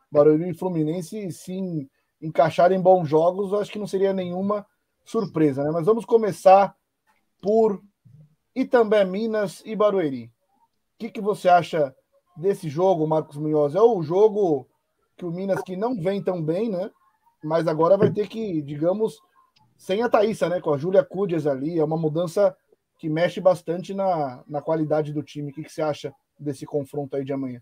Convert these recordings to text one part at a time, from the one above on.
Barueri e Fluminense, se encaixarem bons jogos, eu acho que não seria nenhuma surpresa, né? Mas vamos começar por Itambé, Minas e Barueri. O que você acha desse jogo, Marcos Munhoz? É o jogo que o Minas, que não vem tão bem, né? Mas agora vai ter que, digamos, sem a Thaísa, né? Com a Júlia Cúdias ali, é uma mudança que mexe bastante na qualidade do time. O que você acha desse confronto aí de amanhã?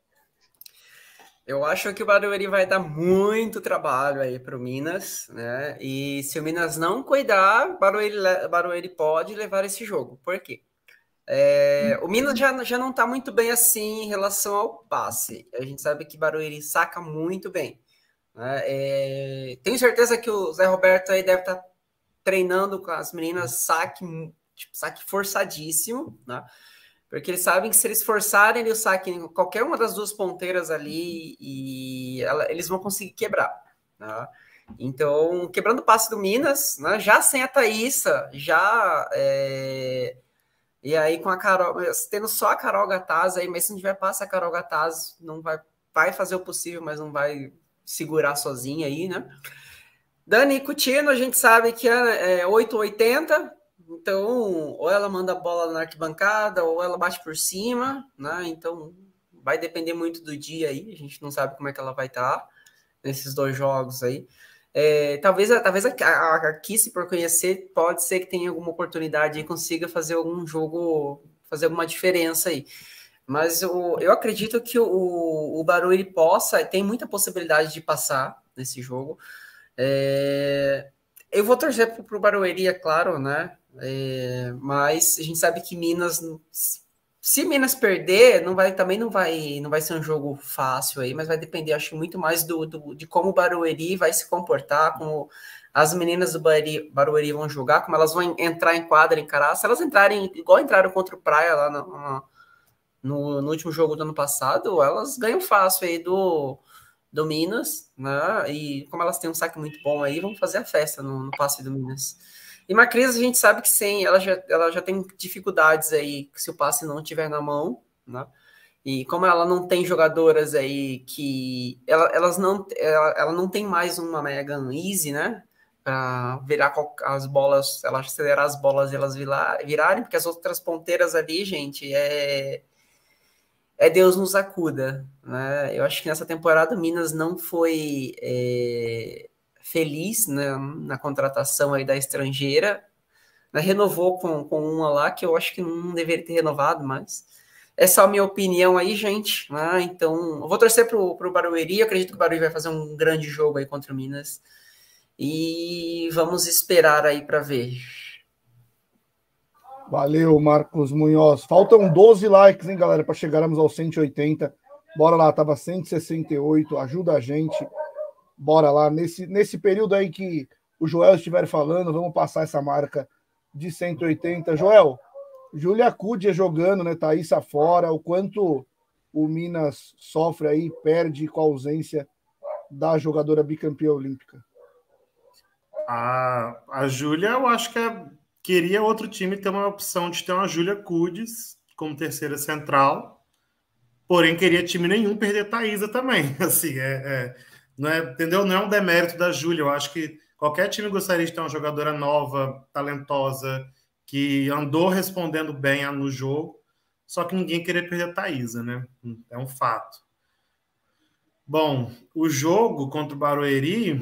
Eu acho que o Barueri vai dar muito trabalho aí para o Minas, né? E se o Minas não cuidar, Barueri pode levar esse jogo. Por quê? O Minas já não está muito bem assim em relação ao passe. A gente sabe que Barueri saca muito bem, né? Tenho certeza que o Zé Roberto aí deve estar treinando com as meninas saque forçadíssimo, né? Porque eles sabem que se eles forçarem o saque em qualquer uma das duas ponteiras ali, eles vão conseguir quebrar, né? Então, quebrando o passe do Minas, né, já sem a Thaísa, e aí com a Carol, tendo só a Carol Gataz aí, mas se não tiver passe, a Carol Gataz não vai fazer o possível, mas não vai segurar sozinha aí, né? Dani Coutinho, a gente sabe que é 8,80, então ou ela manda a bola na arquibancada ou ela bate por cima, né? Então vai depender muito do dia aí, a gente não sabe como é que ela vai estar nesses dois jogos aí. Talvez a Kiss, por conhecer, pode ser que tenha alguma oportunidade e consiga fazer algum jogo, fazer alguma diferença aí. Mas eu acredito que o Barueri tem muita possibilidade de passar nesse jogo. Eu vou torcer para o Barueri, é claro, né? Mas a gente sabe que Minas, se Minas perder, também não vai ser um jogo fácil aí, mas vai depender, acho, muito mais de como o Barueri vai se comportar, como as meninas do Barueri vão jogar, como elas vão entrar em quadra, encarar. Se elas entrarem igual entraram contra o Praia lá no último jogo do ano passado, elas ganham fácil aí do Minas, né? E como elas têm um saque muito bom aí, vão fazer a festa no passe do Minas. E Macris, a gente sabe que sim, ela já tem dificuldades aí se o passe não estiver na mão, né? E como ela não tem jogadoras aí que. Ela não tem mais uma Megan Easy, né? Para virar as bolas, ela acelerar as bolas e elas virarem, porque as outras ponteiras ali, gente, Deus nos acuda, né? Eu acho que nessa temporada o Minas não foi feliz, né, na contratação aí da estrangeira, né? Renovou com uma lá que eu acho que não deveria ter renovado, mas é só a minha opinião aí, gente, né? Então, eu vou torcer pro Barueri, eu acredito que o Barueri vai fazer um grande jogo aí contra o Minas e vamos esperar aí para ver. Valeu, Marcos Munhoz. Faltam 12 likes, hein, galera, para chegarmos aos 180. Bora lá, tava 168. Ajuda a gente. Bora lá. Nesse período aí que o Joel estiver falando, vamos passar essa marca de 180. Joel, Júlia Cúdia jogando, né? Thaísa fora. O quanto o Minas sofre aí, perde com a ausência da jogadora bicampeã olímpica. A Júlia, eu acho que queria outro time ter uma opção de ter uma Júlia Cudes como terceira central, porém queria time nenhum perder Thaísa também. Assim, não é, entendeu? Não é um demérito da Júlia. Eu acho que qualquer time gostaria de ter uma jogadora nova, talentosa, que andou respondendo bem no jogo, só que ninguém queria perder Thaísa, né? É um fato. Bom, o jogo contra o Barueri,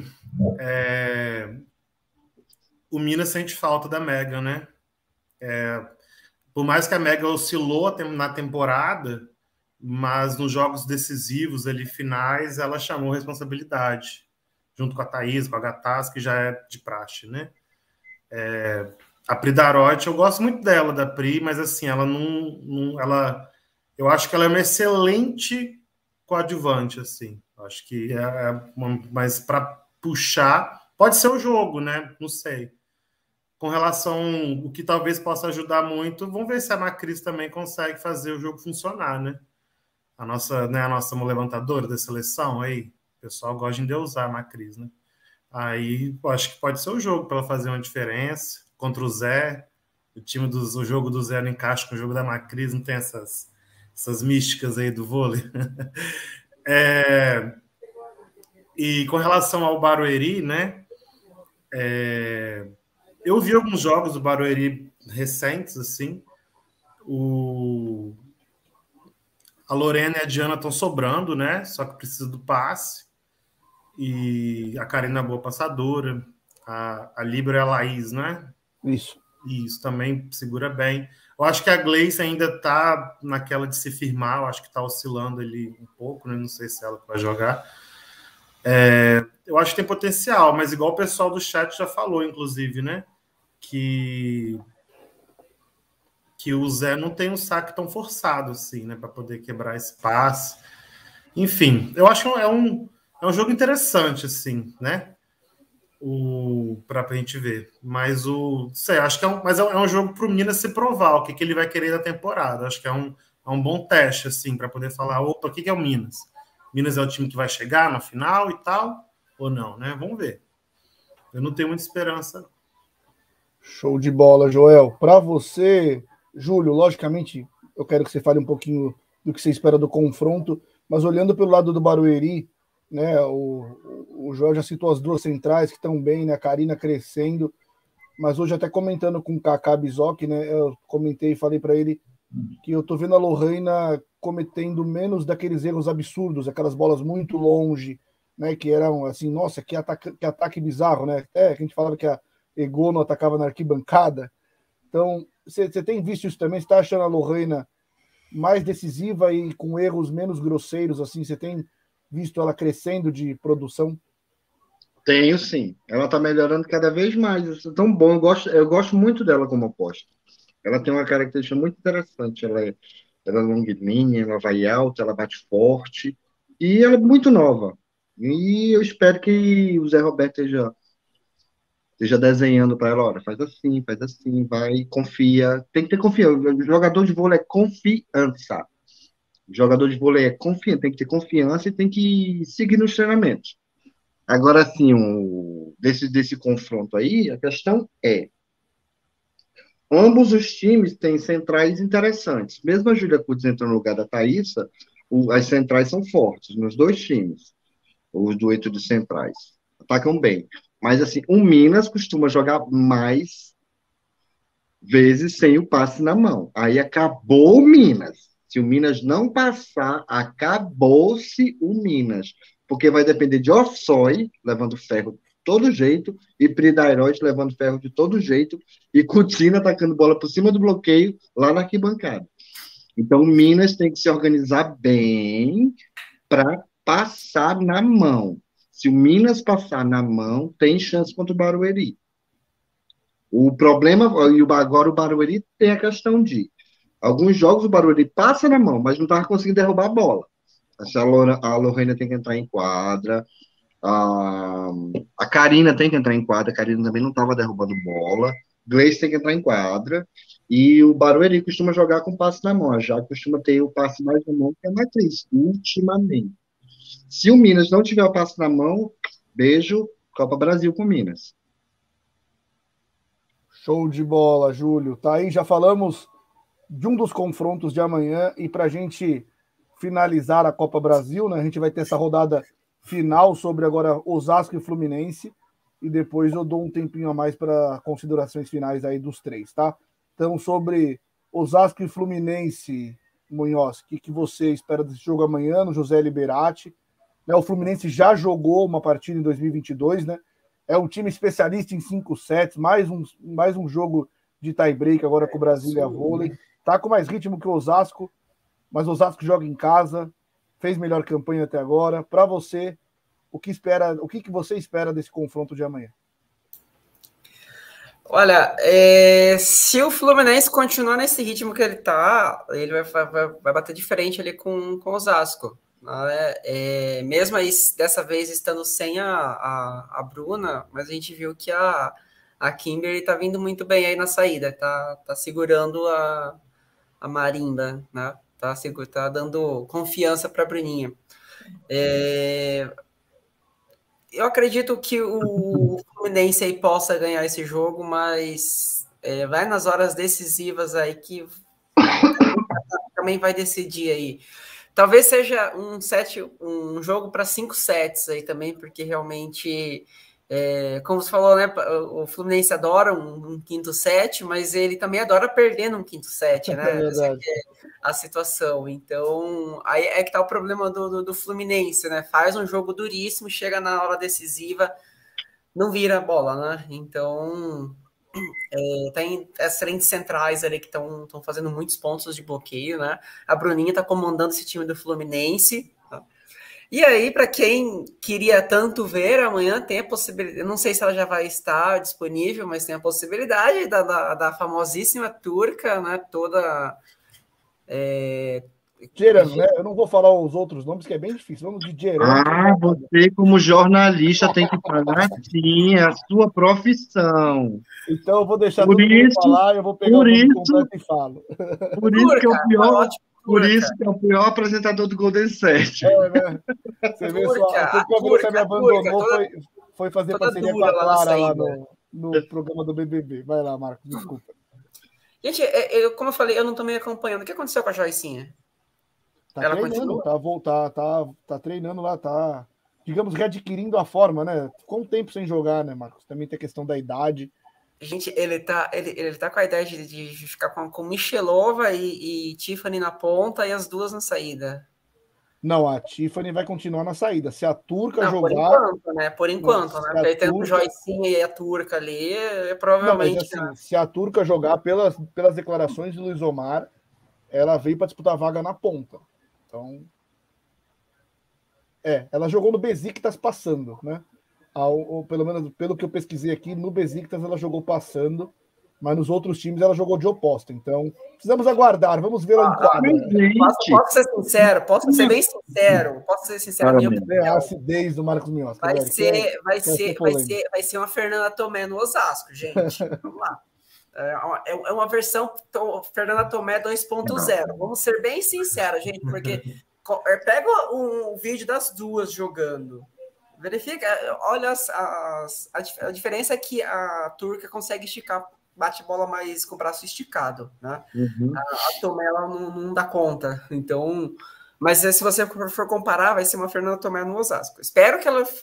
o Minas sente falta da Megan, né? Por mais que a Megan oscilou na temporada, mas nos jogos decisivos ali finais ela chamou responsabilidade, junto com a Thaís, com a Gataz, que já é de praxe, né? A Pri Darotti, eu gosto muito dela, da Pri, mas assim, ela eu acho que ela é uma excelente coadjuvante, assim. Acho que mas para puxar, pode ser o jogo, né? Não sei. Com relação o que talvez possa ajudar muito, vamos ver se a Macris também consegue fazer o jogo funcionar, né? A nossa levantadora da seleção aí, o pessoal gosta de endeusar a Macris, né? Aí acho que pode ser o jogo para ela fazer uma diferença contra o Zé. O jogo do Zé não encaixa com o jogo da Macris, não tem essas místicas aí do vôlei. E com relação ao Barueri, né? Eu vi alguns jogos do Barueri recentes, assim. A Lorena e a Diana estão sobrando, né? Só que precisa do passe. E a Karina é boa passadora. A Libra é a Laís, né? Isso. E isso também segura bem. Eu acho que a Gleice ainda está naquela de se firmar. Eu acho que está oscilando ali um pouco, né? Não sei se ela vai jogar. Eu acho que tem potencial, mas igual o pessoal do chat já falou, inclusive, né? Que o Zé não tem um saque tão forçado assim, né? Para poder quebrar esse passe. Enfim, eu acho que é um jogo interessante, assim, né? Para a gente ver. Mas sei, acho que é um jogo para o Minas se provar o que ele vai querer da temporada. Acho que é um bom teste, assim, para poder falar, opa, o que é o Minas? Minas é o time que vai chegar na final e tal, ou não, né? Vamos ver. Eu não tenho muita esperança. Show de bola, Joel. Para você, Júlio, logicamente, eu quero que você fale um pouquinho do que você espera do confronto, mas olhando pelo lado do Barueri, né, o Joel já citou as duas centrais que estão bem, né, a Karina crescendo, mas hoje até comentando com o Kaká Bizoc, né, eu comentei e falei para ele que eu tô vendo a Lorraine cometendo menos daqueles erros absurdos, aquelas bolas muito longe, né, que eram assim, nossa, que ataque bizarro, né, até que a gente falava que a Egono atacava na arquibancada. Então, você tem visto isso também? Você está achando a Lorraine mais decisiva e com erros menos grosseiros, assim? Você tem visto ela crescendo de produção? Tenho sim. Ela está melhorando cada vez mais. Isso é tão bom. Eu gosto muito dela como aposta. Ela tem uma característica muito interessante. Ela é longilínea, ela vai alta, ela bate forte. E ela é muito nova. E eu espero que o Zé Roberto esteja desenhando para ela, olha, faz assim, vai, confia. Tem que ter confiança. O jogador de vôlei é confiança. O jogador de vôlei é confiança, tem que ter confiança e tem que seguir nos treinamentos. Agora, assim, desse confronto aí, a questão é, ambos os times têm centrais interessantes. Mesmo a Júlia Kutz entrando no lugar da Thaísa, as centrais são fortes nos dois times, os duetos de centrais. Atacam bem. Mas, assim, o Minas costuma jogar mais vezes sem o passe na mão. Aí acabou o Minas. Se o Minas não passar, acabou-se o Minas. Porque vai depender de Orsói, levando ferro de todo jeito, e Pridairot levando ferro de todo jeito, e Coutinho atacando bola por cima do bloqueio, lá na arquibancada. Então, o Minas tem que se organizar bem para passar na mão. Se o Minas passar na mão, tem chance contra o Barueri. O problema, e agora o Barueri tem a questão de alguns jogos o Barueri passa na mão, mas não estava conseguindo derrubar a bola. A Lorena tem que entrar em quadra, a Karina tem que entrar em quadra, a Karina também não estava derrubando bola, Gleice tem que entrar em quadra, e o Barueri costuma jogar com passe na mão, já costuma ter o passe mais na mão, que é mais triste, ultimamente. Se o Minas não tiver o passe na mão, beijo, Copa Brasil com Minas. Show de bola, Júlio. Tá aí, já falamos de um dos confrontos de amanhã e para a gente finalizar a Copa Brasil, né? A gente vai ter essa rodada final sobre agora Osasco e Fluminense e depois eu dou um tempinho a mais para considerações finais aí dos três, tá? Então, sobre Osasco e Fluminense, Munhoz, o que você espera desse jogo amanhã no José Liberati? Né, o Fluminense já jogou uma partida em 2022, né? É um time especialista em 5 sets, mais um jogo de tie-break agora com o Brasília Vôlei. Tá com mais ritmo que o Osasco, mas o Osasco joga em casa, fez melhor campanha até agora. Para você, o que você espera desse confronto de amanhã? Olha, se o Fluminense continuar nesse ritmo que ele tá, ele vai bater de frente ali com o Osasco. Mesmo aí, dessa vez estando sem a Bruna, mas a gente viu que a Kimberly tá vindo muito bem aí na saída, tá segurando a marimba, né? Tá dando confiança para a Bruninha. Eu acredito que o Fluminense aí possa ganhar esse jogo, mas vai nas horas decisivas aí que também vai decidir aí. Talvez seja um jogo para 5 sets aí também, porque realmente, como você falou, né? O Fluminense adora um quinto set, mas ele também adora perder num quinto set, né? Essa aqui é a situação. Então, aí é que tá o problema do Fluminense, né? Faz um jogo duríssimo, chega na hora decisiva, não vira a bola, né? Então, tem as frentes centrais ali que estão fazendo muitos pontos de bloqueio, né? A Bruninha está comandando esse time do Fluminense. Tá? E aí, para quem queria tanto ver, amanhã tem a possibilidade, eu não sei se ela já vai estar disponível, mas tem a possibilidade da famosíssima turca, né? Toda. Djerano, né? Eu não vou falar os outros nomes, que é bem difícil. Vamos de Djerano. Você, como jornalista, tem que falar sim, é a sua profissão. Então eu vou deixar todo mundo falar, eu vou pegar o nome completo e falo. Por isso que é o pior, por isso que é o pior apresentador do Golden State. Né? Você vê só, a Turca me abandonou, foi fazer parceria com a Clara lá no programa do BBB. Vai lá, Marcos, desculpa. Gente, como eu falei, eu não estou meio acompanhando. O que aconteceu com a Joicinha? Ela treinando, tá treinando lá, tá, digamos, readquirindo a forma, né? Ficou um tempo sem jogar, né, Marcos? Também tem a questão da idade. Gente, ele tá com a ideia de ficar com Michelova e Tiffany na ponta e as duas na saída. Não, a Tiffany vai continuar na saída. Se a Turca jogar... Por enquanto, né? Porque aí tem o Joicinha e a Turca ali, provavelmente... Não, mas, assim, se a Turca jogar, pelas declarações de Luiz Omar, ela veio para disputar a vaga na ponta. Então... ela jogou no Besiktas passando, né? Ou pelo menos pelo que eu pesquisei aqui, no Besiktas ela jogou passando, mas nos outros times ela jogou de oposta. Então, precisamos aguardar, vamos ver ela em quadra. Posso ser sincero, posso ser bem sincero, a acidez do Marcos Minhoz. Vai ser uma Fernanda Tomé no Osasco, gente. Vamos lá. É uma versão Fernanda Tomé 2.0. Vamos ser bem sinceros, gente, porque pega um vídeo das duas jogando. Verifica, olha a diferença é que a Turca consegue esticar, bate bola mais com o braço esticado, né? A Tomé ela não dá conta. Então, mas se você for comparar, vai ser uma Fernanda Tomé no Osasco. Espero que ela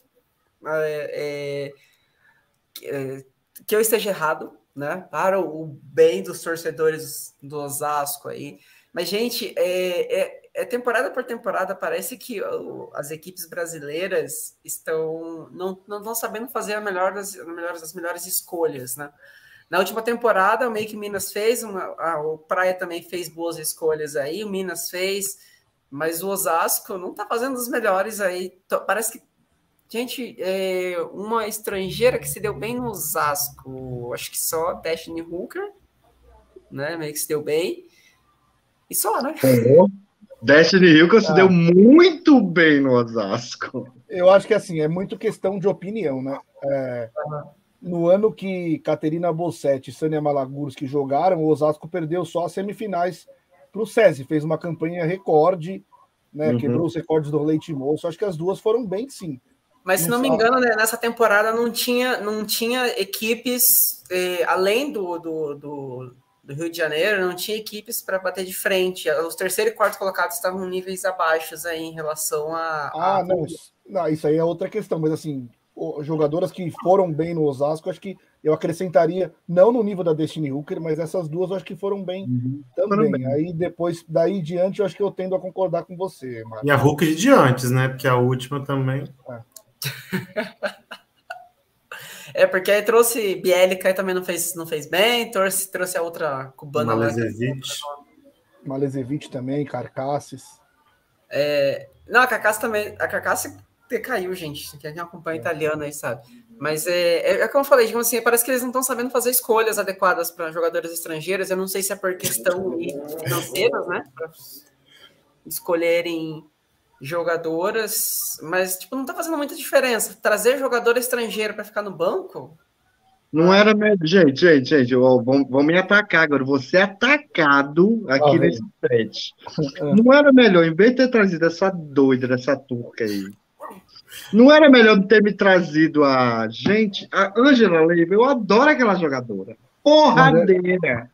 que eu esteja errado, né? Para o bem dos torcedores do Osasco aí. Mas, gente, temporada por temporada, parece que as equipes brasileiras não estão sabendo fazer as melhores escolhas, né? Na última temporada, o Make Minas fez, o Praia também fez boas escolhas aí, o Minas fez, mas o Osasco não está fazendo os melhores aí. Parece que, gente, uma estrangeira que se deu bem no Osasco, acho que só Destiny Hooker, né? Meio que se deu bem. E só, né? Destiny Hooker se deu muito bem no Osasco. Eu acho que, assim, é muito questão de opinião, né? No ano que Caterina Bossetti e Sânia Malagurski jogaram, o Osasco perdeu só as semifinais para o SESI. Fez uma campanha recorde, né? Quebrou os recordes do Leite Moço. Acho que as duas foram bem, sim. Mas, se não me engano, né, nessa temporada não tinha equipes, além do Rio de Janeiro, não tinha equipes para bater de frente. Os terceiro e quarto colocados estavam em níveis abaixo aí em relação a... Não, isso aí é outra questão, mas assim, jogadoras que foram bem no Osasco, acho que eu acrescentaria, não no nível da Destiny Hooker, mas essas duas eu acho que foram bem também. Aí depois, daí em diante, eu acho que eu tendo a concordar com você, Marcos. E a Hooker de antes, né? Porque a última também... porque aí trouxe Bielica e também não fez bem, trouxe a outra cubana lá. Malezevich também, Carcasses. Não, a Carcasses também. A Carcasses decaiu, gente. Quem acompanha italiano aí sabe. Mas como eu falei, digamos assim, parece que eles não estão sabendo fazer escolhas adequadas para jogadores estrangeiros. Eu não sei se é por questão financeiras, né? Para escolherem jogadoras, mas tipo, não tá fazendo muita diferença. Trazer jogador estrangeiro para ficar no banco? Não era melhor. Gente, vão me atacar agora. Vou ser atacado aqui nesse thread. Não era melhor, em vez de ter trazido essa doida, dessa turca aí, não era melhor ter me trazido a Angela Leiva? Eu adoro aquela jogadora. Porradeira.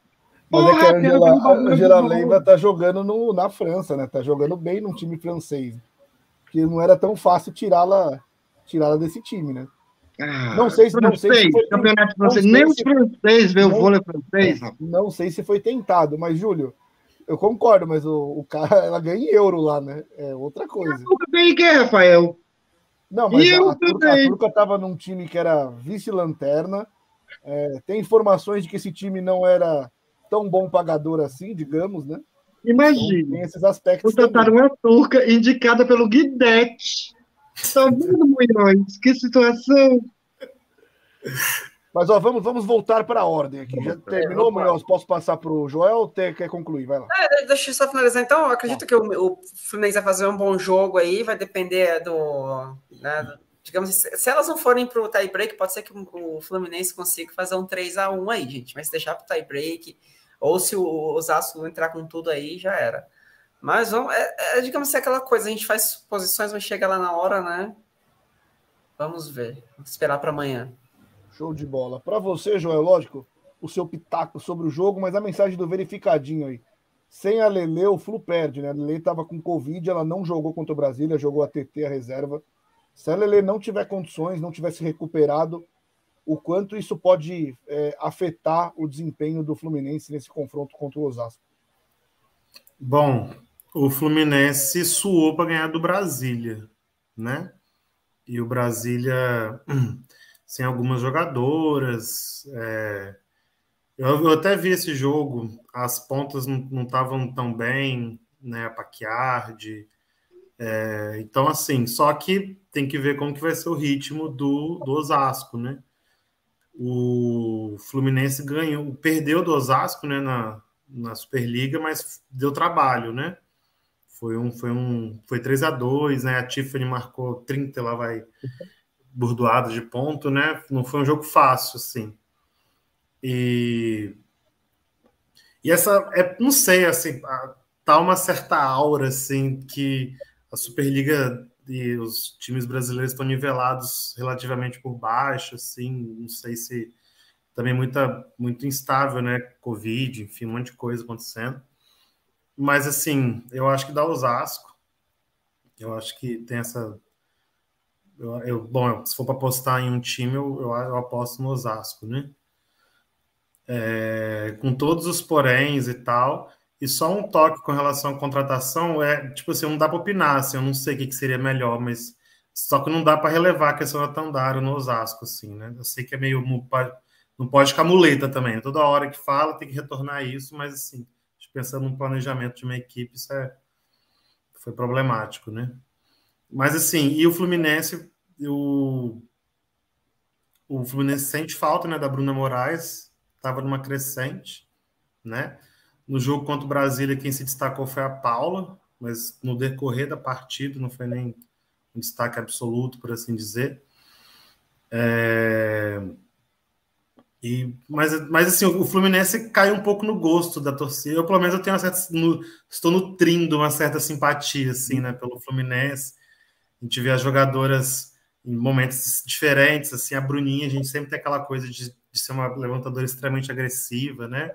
Mas é que a Angela Porra, Leiva tá jogando na França, né? Tá jogando bem num time francês. Porque não era tão fácil tirá-la desse time, né? Não sei se francês, foi campeonato não francês. sei Nem os se- francês vê o não- vôlei francês, rapaz. não sei se foi tentado, mas, Júlio, eu concordo, mas o cara, ela ganha em euro lá, né? É outra coisa. Nunca ganhei quem, Rafael? Não, mas E eu a também. Turca estava num time que era vice-lanterna. Tem informações de que esse time não era tão bom pagador assim, digamos, né? Então, Imagina. tem esses aspectos Contrataram também. uma turca indicada pelo Guidetti. Tá vendo, Munhões? Que situação. Mas ó, vamos voltar para a ordem aqui. Já terminou, Munhoz? Posso passar para o Joel ou quer concluir? Vai lá. Deixa eu só finalizar. Então, eu acredito que o Fluminense vai fazer um bom jogo aí, vai depender né, digamos, se elas não forem para o tie-break, pode ser que o Fluminense consiga fazer um 3-1 aí, gente. Mas se deixar para o tie-break, ou se o Osasco entrar com tudo aí, já era. Mas digamos assim, aquela coisa, a gente faz suposições, mas chega lá na hora, né? Vamos ver. Vamos esperar para amanhã. Show de bola. Para você, Joel, lógico, o seu pitaco sobre o jogo, mas a mensagem do verificadinho aí. Sem a Lele, o Flu perde, né? A Lele estava com Covid, ela não jogou contra o Brasília, jogou a TT, a reserva. Se a Lele não tiver condições, não tivesse recuperado, o quanto isso pode afetar o desempenho do Fluminense nesse confronto contra o Osasco? Bom, o Fluminense suou para ganhar do Brasília, né? E o Brasília sem algumas jogadoras. Eu até vi esse jogo, as pontas não estavam tão bem, né? A Paquiardi. Então, assim, só que tem que ver como que vai ser o ritmo do Osasco, né? O Fluminense perdeu do Osasco, né, na Superliga, mas deu trabalho, né? Foi 3-2, né? A Tiffany marcou 30, lá vai burdoada de ponto, né? Não foi um jogo fácil, assim. E essa, não sei, assim, tá uma certa aura, assim, que a Superliga e os times brasileiros estão nivelados relativamente por baixo, assim, não sei se também muito instável, né? Covid, enfim, um monte de coisa acontecendo. Mas, assim, eu acho que dá Osasco. Eu acho que tem essa... Bom, se for para apostar em um time, eu aposto no Osasco, né? Com todos os poréns e tal. E só um toque com relação à contratação tipo assim, não dá para opinar, assim, eu não sei o que seria melhor, mas só que não dá para relevar a questão da Tandara no Osasco, assim, né? Eu sei que é meio... Não pode ficar muleta também, né? Toda hora que fala tem que retornar isso, mas assim, pensando num planejamento de uma equipe, isso foi problemático, né? Mas assim, e o Fluminense, o Fluminense sente falta, né, da Bruna Moraes, estava numa crescente, né? No jogo contra o Brasília, quem se destacou foi a Paula, mas no decorrer da partida não foi nem um destaque absoluto, por assim dizer. Mas assim, o Fluminense caiu um pouco no gosto da torcida. Eu, pelo menos, eu tenho estou nutrindo uma certa simpatia, assim, né, pelo Fluminense. A gente vê as jogadoras em momentos diferentes, assim, a Bruninha, a gente sempre tem aquela coisa de ser uma levantadora extremamente agressiva, né?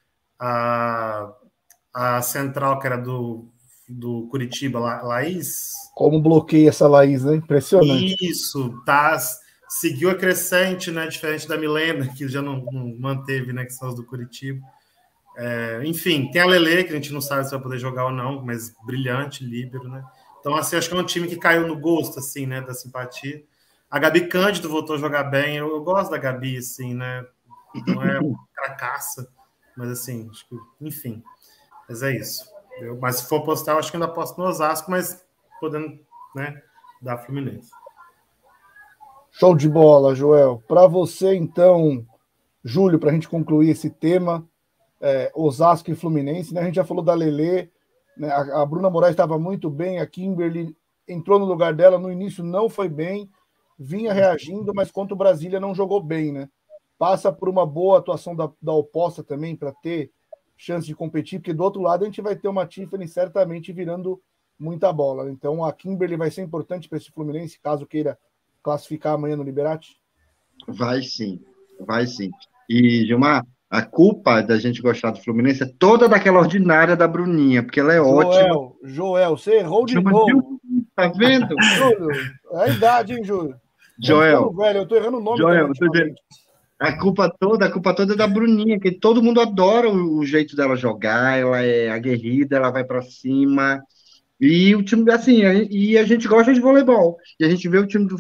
A central, que era do Curitiba, Laís. Como bloqueia essa Laís, né? Impressionante. Isso, seguiu a crescente, né? Diferente da Milena, que já não manteve, né? Que são os do Curitiba. Enfim, tem a Lele, que a gente não sabe se vai poder jogar ou não, mas brilhante, líbero, né? Então, assim, acho que é um time que caiu no gosto, assim, né? Da simpatia. A Gabi Cândido voltou a jogar bem. Eu gosto da Gabi, assim, né? Não é cracaça, mas assim, acho que, enfim. Mas é isso. Mas se for apostar, eu acho que ainda aposto no Osasco, mas podendo, né? Dar Fluminense. Show de bola, Joel. Para você, então, Júlio, para a gente concluir esse tema, Osasco e Fluminense, né? A gente já falou da Lelê, né? A Bruna Moraes estava muito bem, a Kimberly entrou no lugar dela, no início não foi bem, vinha reagindo, mas contra o Brasília não jogou bem, né? Passa por uma boa atuação da oposta também, para ter chance de competir, porque do outro lado a gente vai ter uma Tiffany certamente virando muita bola. Então a Kimberly vai ser importante para esse Fluminense, caso queira classificar amanhã no Liberate? Vai sim, vai sim. E, Gilmar, A culpa da gente gostar do Fluminense é toda daquela ordinária da Bruninha, porque ela é ótima. Joel, você errou de Chama novo. Tá vendo? Júlio, é a idade, hein, Júlio? Joel, Velho, eu tô errando o nome Joel, também. a culpa toda é da Bruninha, que todo mundo adora o jeito dela jogar, ela é aguerrida, ela vai para cima. E o time, assim, e a gente gosta de voleibol. E a gente vê o time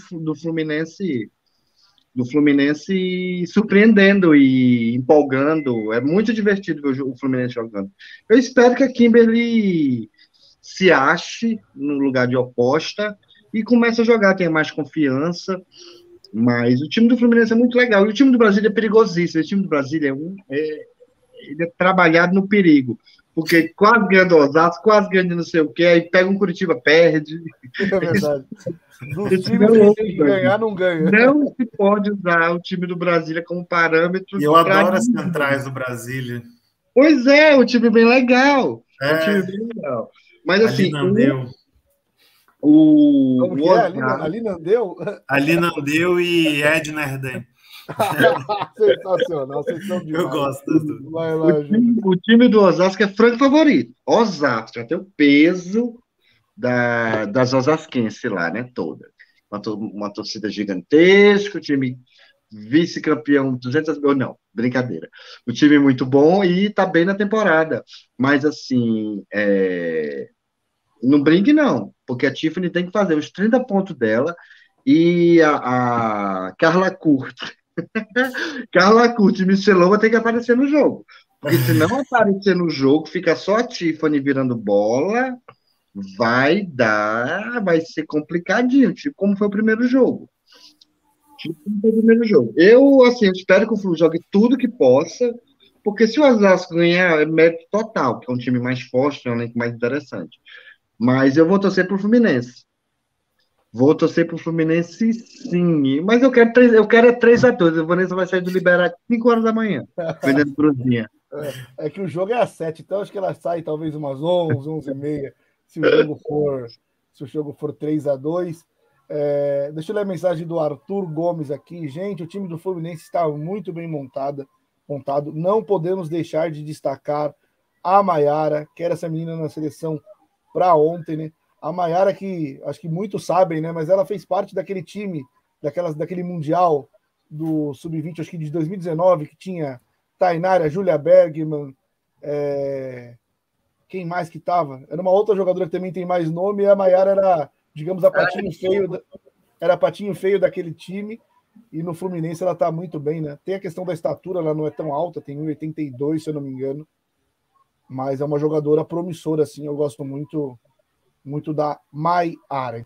do Fluminense surpreendendo e empolgando. É muito divertido ver o Fluminense jogando. Eu espero que a Kimberly se ache no lugar de oposta e comece a jogar, tenha mais confiança. Mas o time do Fluminense é muito legal. E o time do Brasília é perigosíssimo. O time do Brasília ele é trabalhado no perigo. Porque quase ganha do Osasco, quase ganha de não sei o quê, aí pega um Curitiba, perde. É verdade. Dos Esse times que tem que ganhar, não ganha. Não se pode usar o time do Brasília como parâmetro. E eu adoro as centrais do Brasília. Pois é, o time bem legal. É. O time bem legal. Mas assim, Como que é? Ali não deu? Ali não deu e Edna Herden. Sensacional, vocês são demais. Eu gosto das duas. O time do Osasco é franco favorito. Osasco já tem o peso das osasquenses lá, né? Toda. Uma torcida gigantesca, o time vice-campeão 200 mil. Não, brincadeira. O time é muito bom e tá bem na temporada. Mas, assim, não brinque, não, porque a Tiffany tem que fazer os 30 pontos dela e a Carla Curti. Carla Curti e Michelova tem que aparecer no jogo. Porque se não aparecer no jogo, fica só a Tiffany virando bola, vai ser complicadinho, tipo como foi o primeiro jogo. Eu, assim, espero que o Flu jogue tudo que possa, porque se o Osasco ganhar, é mérito total, que é um time mais forte, é um elenco mais interessante. Mas eu vou torcer pro Fluminense. Vou torcer pro Fluminense, sim. Mas eu quero 3-2. O Vanessa vai sair do Liberado 5 horas da manhã, vendendo cruzinha. É que o jogo é às 7, então acho que ela sai talvez umas 11, 11h30, se o jogo for 3-2. Deixa eu ler a mensagem do Arthur Gomes aqui. Gente, o time do Fluminense está muito bem montado. Não podemos deixar de destacar a Maiara, que era essa menina na seleção para ontem, né? A Maiara, que acho que muitos sabem, né? Mas ela fez parte daquele time, daquele Mundial do Sub-20, acho que de 2019, que tinha Tainara, Júlia Bergman, quem mais que estava? Era uma outra jogadora que também tem mais nome, e a Maiara era, digamos, era patinho feio daquele time, e no Fluminense ela está muito bem, né? Tem a questão da estatura, ela não é tão alta, tem 1,82, se eu não me engano, mas é uma jogadora promissora, assim, eu gosto muito da Maiara.